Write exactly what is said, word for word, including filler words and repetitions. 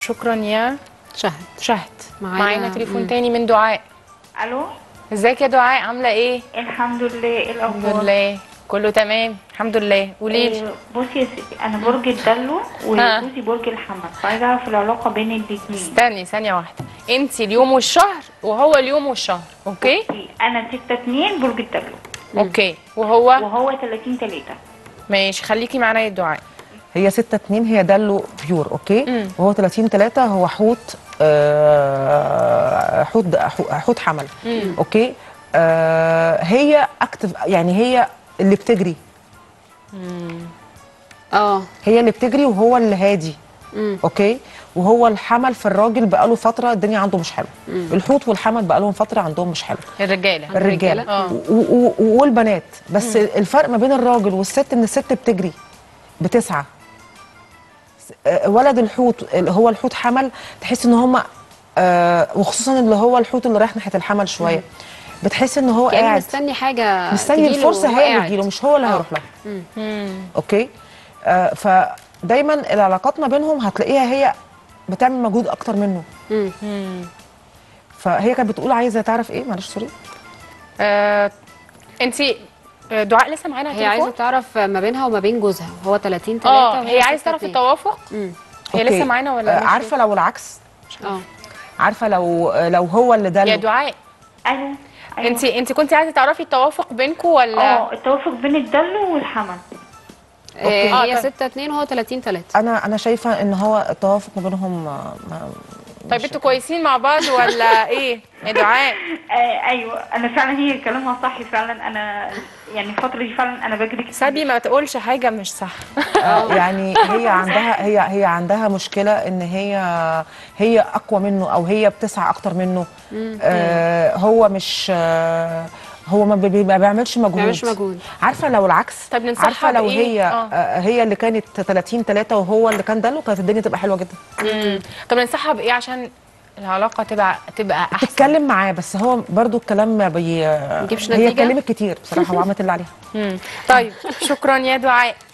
شكرا يا شهد. شهد. معانا, معانا تليفون تاني من دعاء. الو، ازيك يا دعاء، عامله ايه؟ الحمد لله. ايه الاخبار؟ الحمد لله كله تمام الحمد لله. قولي لي. إيه، بصي يا ستي، انا برج الدلو وجوزي برج الحمل، فعايزه اعرف العلاقه بين الاثنين. استني ثانيه واحده، انت اليوم والشهر وهو اليوم والشهر. اوكي. انا ستة اتنين برج الدلو. اوكي. وهو وهو تلاتين تلاتة. ماشي، خليكي معانا يا دعاء. هي ستة اتنين هي دلو بيور. اوكي. مم. وهو تلاتين تلاتة هو حوت آه حوت حوت حمل. مم. اوكي. آه هي اكتف، يعني هي اللي بتجري. اه هي اللي بتجري وهو اللي هادي. مم. اوكي. وهو الحمل في الراجل بقاله فتره الدنيا عنده مش حلوه. الحوت والحمل بقالهم فتره عندهم مش حلو. الرجاله الرجاله اه. و- و- والبنات. بس مم. الفرق ما بين الراجل والست ان الست بتجري بتسعى. آه، ولد الحوت اللي هو الحوت حمل تحس ان هم آه وخصوصا اللي هو الحوت اللي رايح ناحيه الحمل شويه بتحس ان هو كأنه قاعد مستني حاجه، مستني تجيله الفرصه وهو هي اللي قاعد. تجيله، مش هو اللي هيروح لها. اوكي. آه فدايما العلاقات ما بينهم هتلاقيها هي بتعمل مجهود اكتر منه. مم. فهي كانت بتقول عايزه تعرف ايه، معلش سوري. آه، انت دعاء لسه معانا على هي عايزه التليفون؟ تعرف ما بينها وما بين جوزها، هو تلاتين تلاتة اه وهي هي عايزه ستة تعرف اتنين. التوافق. مم. هي أوكي. لسه معانا ولا آه ماشية؟ عارفه لو العكس، اه عارفه لو لو هو اللي دلو. يا دعاء ايوه ايوه. انت انت كنت عايزه تعرفي التوافق بينكم ولا؟ اه التوافق بين الدلو والحمل. آه، آه، هي طيب. ستة اتنين وهو تلاتين تلاتة. انا انا شايفه ان هو التوافق ما بينهم ما ما طيب انتوا كويسين مع بعض ولا ايه يا دعاء؟ آه ايوه، انا فعلا هي كلامها صح فعلا. انا يعني الفتره دي فعلا انا بجري كتير. سابي ما تقولش حاجه مش صح. آه، يعني هي عندها هي هي عندها مشكله ان هي هي اقوى منه او هي بتسعى اكتر منه. آه هو مش آه هو ما بي- ما بيعملش مجهود. بيعملش مجهود. عارفه لو العكس، طب ننصحها عارفه لو بإيه؟ هي آه. آه هي اللي كانت تلاتين تلاتة وهو اللي كان دلو كانت الدنيا تبقى حلوه جدا. امم طب ننصحها بايه عشان العلاقه تبقى تبقى احسن؟ تتكلم معاه، بس هو برضو الكلام ما بي يجيبش هي نتيجة؟ اتكلمت كتير بصراحه وعملت اللي عليها. امم طيب شكرا يا دعاء.